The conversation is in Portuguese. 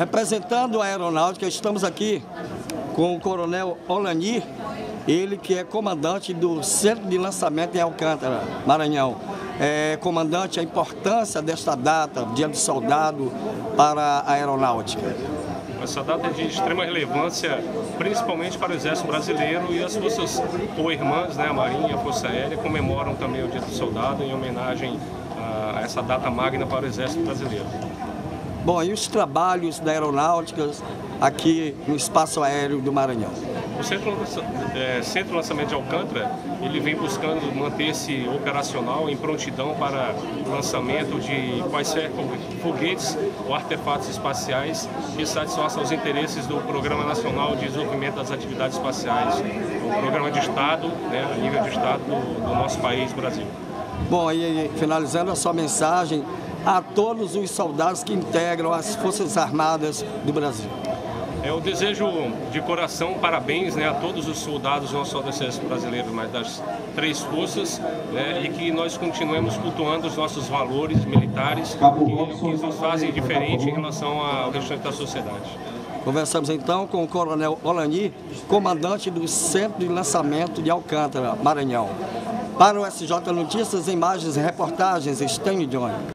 Representando a aeronáutica, estamos aqui com o Coronel Olani, ele que é comandante do Centro de Lançamento em Alcântara, Maranhão. Comandante, a importância desta data, Dia do Soldado, para a aeronáutica. Essa data é de extrema relevância, principalmente para o Exército Brasileiro, e as forças co-irmãs, né, a Marinha e a Força Aérea, comemoram também o Dia do Soldado em homenagem a essa data magna para o Exército Brasileiro. Bom, e os trabalhos da aeronáutica aqui no Espaço Aéreo do Maranhão? O Centro de Lançamento de Alcântara, ele vem buscando manter-se operacional em prontidão para o lançamento de quaisquer foguetes ou artefatos espaciais que satisfaçam os interesses do Programa Nacional de Desenvolvimento das Atividades Espaciais, o programa de Estado, né, a nível de Estado do nosso país, Brasil. Bom, e finalizando a sua mensagem a todos os soldados que integram as Forças Armadas do Brasil. Eu desejo de coração parabéns, né, a todos os soldados, não só do Exército Brasileiro, mas das três forças, né, e que nós continuemos cultuando os nossos valores militares que nos fazem diferente em relação ao restante da sociedade. Conversamos então com o Coronel Olani, comandante do Centro de Lançamento de Alcântara, Maranhão. Para o SJ Notícias, imagens e reportagens, Estênio Johnny.